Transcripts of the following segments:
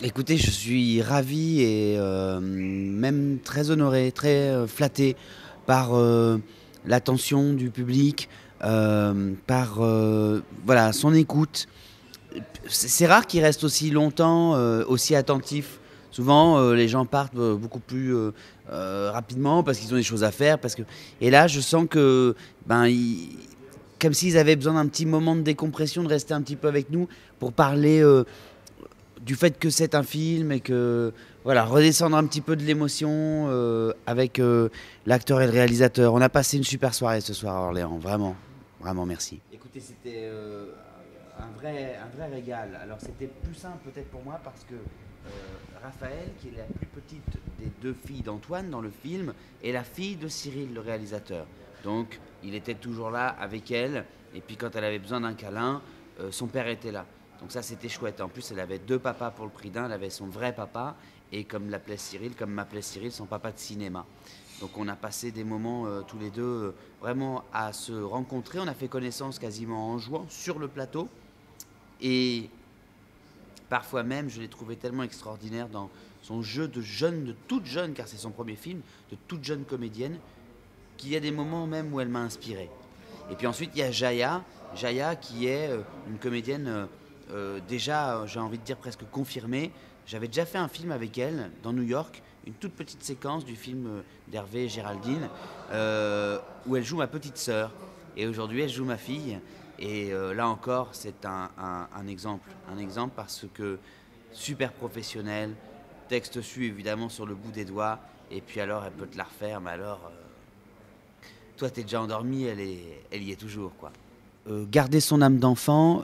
Écoutez, je suis ravi et même très honoré, très flatté par l'attention du public, par voilà, son écoute. C'est rare qu'il reste aussi longtemps, aussi attentif. Souvent, les gens partent beaucoup plus rapidement parce qu'ils ont des choses à faire. Et là, je sens que, comme s'ils avaient besoin d'un petit moment de décompression, de rester un petit peu avec nous pour parler du fait que c'est un film et que voilà, redescendre un petit peu de l'émotion avec l'acteur et le réalisateur. On a passé une super soirée ce soir à Orléans, vraiment, vraiment merci. Écoutez, c'était un vrai régal. Alors c'était plus simple peut-être pour moi parce que Raphaël, qui est la plus petite des deux filles d'Antoine dans le film, est la fille de Cyril, le réalisateur. Donc il était toujours là avec elle, et puis quand elle avait besoin d'un câlin, son père était là. Donc ça c'était chouette. En plus elle avait deux papas pour le prix d'un, elle avait son vrai papa et comme m'appelait Cyril, son papa de cinéma. Donc on a passé des moments tous les deux vraiment à se rencontrer. On a fait connaissance quasiment en jouant sur le plateau. Et parfois même, je l'ai trouvé tellement extraordinaire dans son jeu de jeune, de toute jeune, car c'est son premier film, de toute jeune comédienne, qu'il y a des moments même où elle m'a inspiré. Et puis ensuite, il y a Jaya qui est une comédienne déjà, j'ai envie de dire presque confirmée. J'avais déjà fait un film avec elle dans New York, une toute petite séquence du film d'Hervé et Géraldine, où elle joue ma petite sœur. Et aujourd'hui, elle joue ma fille. Et là encore, c'est un exemple parce que super professionnel, texte su évidemment sur le bout des doigts, et puis alors elle peut te la refaire, mais alors, toi t'es déjà endormi, elle y est toujours quoi. Garder son âme d'enfant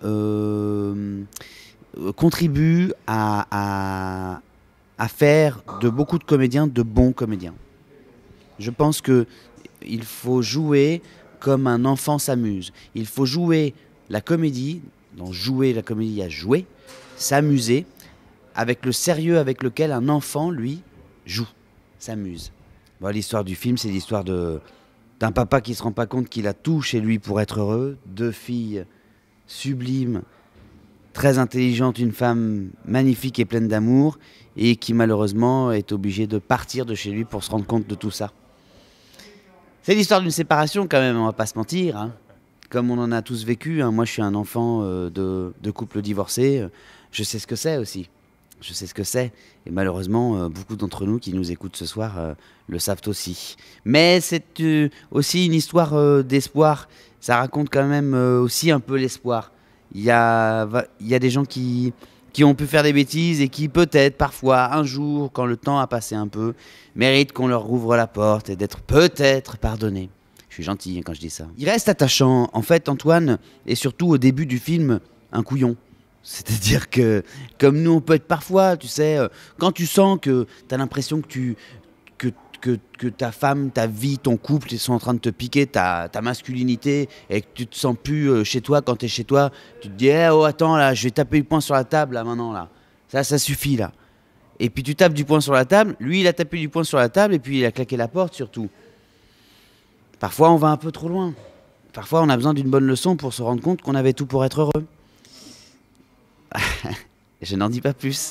contribue à faire de beaucoup de comédiens de bons comédiens. Je pense que il faut jouer comme un enfant s'amuse. Il faut jouer la comédie, dans jouer la comédie, il y a jouer, s'amuser, avec le sérieux avec lequel un enfant, lui, joue, s'amuse. Bon, l'histoire du film, c'est l'histoire d'un papa qui ne se rend pas compte qu'il a tout chez lui pour être heureux, deux filles sublimes, très intelligentes, une femme magnifique et pleine d'amour, et qui malheureusement est obligée de partir de chez lui pour se rendre compte de tout ça. C'est l'histoire d'une séparation quand même, on va pas se mentir. Hein. Comme on en a tous vécu, hein. Moi je suis un enfant de couple divorcé, je sais ce que c'est aussi. Je sais ce que c'est. Et malheureusement, beaucoup d'entre nous qui nous écoutent ce soir le savent aussi. Mais c'est aussi une histoire d'espoir. Ça raconte quand même aussi un peu l'espoir. Il y a des gens qui ont pu faire des bêtises et qui peut-être, parfois, un jour, quand le temps a passé un peu, méritent qu'on leur rouvre la porte et d'être peut-être pardonnés. Je suis gentil quand je dis ça. Il reste attachant. En fait, Antoine est surtout au début du film un couillon. C'est-à-dire que, comme nous, on peut être parfois, tu sais, quand tu sens que tu as l'impression que ta femme, ta vie, ton couple, ils sont en train de te piquer ta masculinité et que tu te sens plus chez toi quand tu es chez toi, tu te dis eh, oh, attends, là, je vais taper du poing sur la table, là, maintenant, là. Ça suffit, là. Et puis tu tapes du poing sur la table, lui, il a tapé du poing sur la table et puis il a claqué la porte, surtout. Parfois, on va un peu trop loin. Parfois, on a besoin d'une bonne leçon pour se rendre compte qu'on avait tout pour être heureux. Je n'en dis pas plus.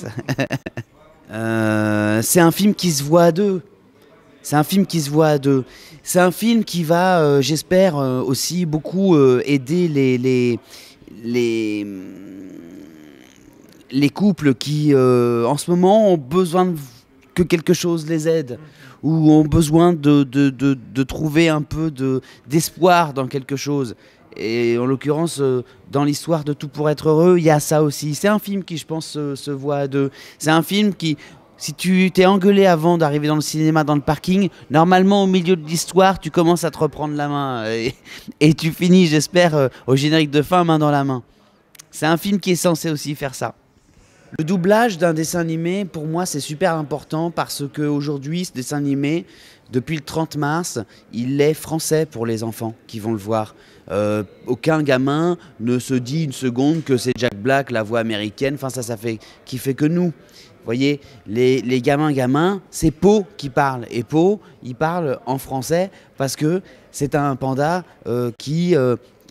C'est un film qui se voit à deux. C'est un film qui se voit à deux. C'est un film qui va, j'espère, aussi beaucoup aider les, les couples qui, en ce moment, ont besoin que quelque chose les aide ou ont besoin de trouver un peu d'espoir dans quelque chose. Et en l'occurrence, dans l'histoire de Tout pour être heureux, il y a ça aussi. C'est un film qui, je pense, se voit à deux. C'est un film qui, si tu t'es engueulé avant d'arriver dans le cinéma, dans le parking, normalement, au milieu de l'histoire, tu commences à te reprendre la main. Et tu finis, j'espère, au générique de fin, main dans la main. C'est un film qui est censé aussi faire ça. Le doublage d'un dessin animé, pour moi, c'est super important parce qu'aujourd'hui, ce dessin animé, depuis le 30 mars, il est français pour les enfants qui vont le voir. Aucun gamin ne se dit une seconde que c'est Jack Black, la voix américaine. Enfin, ça fait qui fait que nous. Vous voyez, les gamins, c'est Po qui parle. Et Po, il parle en français parce que c'est un panda qui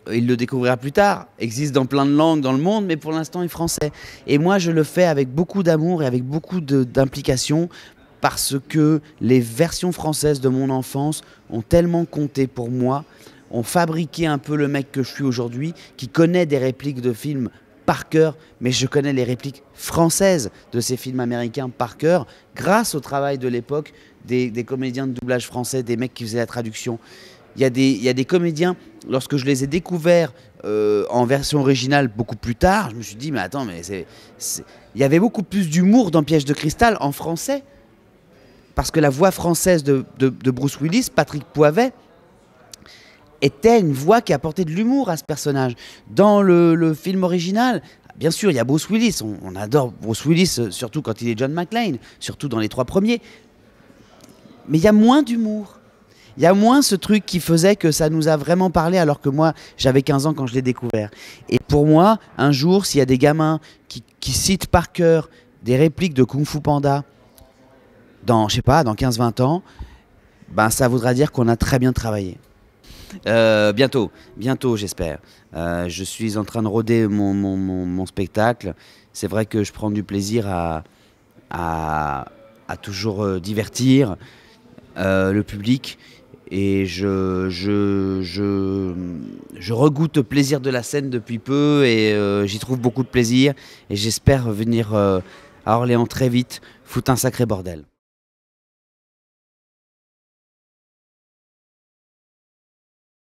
il le découvrira plus tard, existe dans plein de langues dans le monde, mais pour l'instant est français. Et moi je le fais avec beaucoup d'amour et avec beaucoup d'implication, parce que les versions françaises de mon enfance ont tellement compté pour moi, ont fabriqué un peu le mec que je suis aujourd'hui, qui connaît des répliques de films par cœur, mais je connais les répliques françaises de ces films américains par cœur, grâce au travail de l'époque des comédiens de doublage français, des mecs qui faisaient la traduction. Il y a des comédiens, lorsque je les ai découverts en version originale beaucoup plus tard, je me suis dit, mais attends, mais il y avait beaucoup plus d'humour dans Piège de cristal en français, parce que la voix française de Bruce Willis, Patrick Poivet, était une voix qui apportait de l'humour à ce personnage. Dans le film original, bien sûr, il y a Bruce Willis, on adore Bruce Willis, surtout quand il est John McClane, surtout dans les 3 premiers, mais il y a moins d'humour. Il y a moins ce truc qui faisait que ça nous a vraiment parlé, alors que moi, j'avais 15 ans quand je l'ai découvert. Et pour moi, un jour, s'il y a des gamins qui citent par cœur des répliques de Kung Fu Panda dans, je sais pas, dans 15-20 ans, ben ça voudra dire qu'on a très bien travaillé. Bientôt, j'espère. Je suis en train de roder mon spectacle. C'est vrai que je prends du plaisir à toujours divertir le public. Et je regoute le plaisir de la scène depuis peu, et j'y trouve beaucoup de plaisir. Et j'espère venir à Orléans très vite, foutre un sacré bordel.